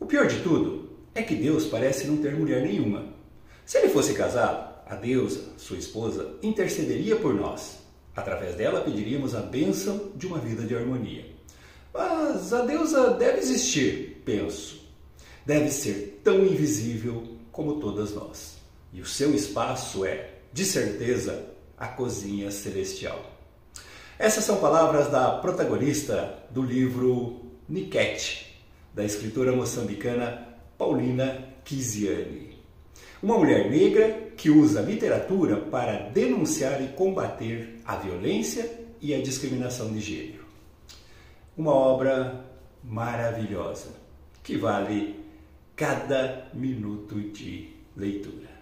O pior de tudo é que Deus parece não ter mulher nenhuma. Se ele fosse casado, a deusa, sua esposa, intercederia por nós. Através dela pediríamos a bênção de uma vida de harmonia. Mas a deusa deve existir, penso. Deve ser tão invisível como todas nós. E o seu espaço é, de certeza, a cozinha celestial. Essas são palavras da protagonista do livro Niket, da escritora moçambicana Paulina Kiziane. Uma mulher negra que usa a literatura para denunciar e combater a violência e a discriminação de gênero. Uma obra maravilhosa, que vale cada minuto de leitura.